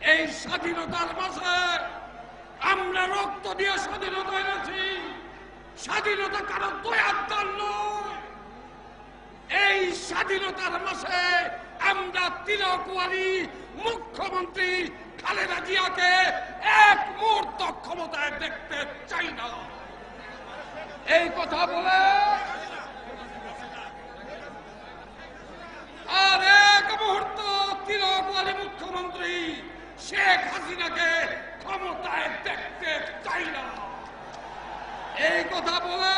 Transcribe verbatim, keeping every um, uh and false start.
এই স্বাধীনতার মাঝে আমরা রক্ত দিয়ে স্বাধীনতা এনেছি। স্বাধীনতা কারো দয়ার দান নয়। এই স্বাধীনতার মাঝে আমরা তিলকওয়ালী মুখ্যমন্ত্রী খালেদা জিয়াকে এক মুহূর্ত ক্ষমতায় দেখতে চাই না। এই কথা বলে আর এক মুহূর্ত তিলকওয়ালী মুখ্যমন্ত্রী শেখ হাসিনাকে ক্ষমতায় দেখতে চাই না। এই কথা বলে